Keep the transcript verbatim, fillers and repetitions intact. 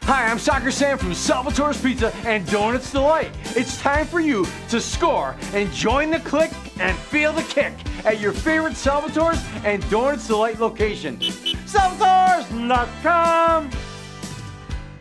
Hi, I'm Soccer Sam from Salvatore's Pizza and Donuts Delight. It's time for you to score and join the click and feel the kick at your favorite Salvatore's and Donuts Delight location. Salvatores dot com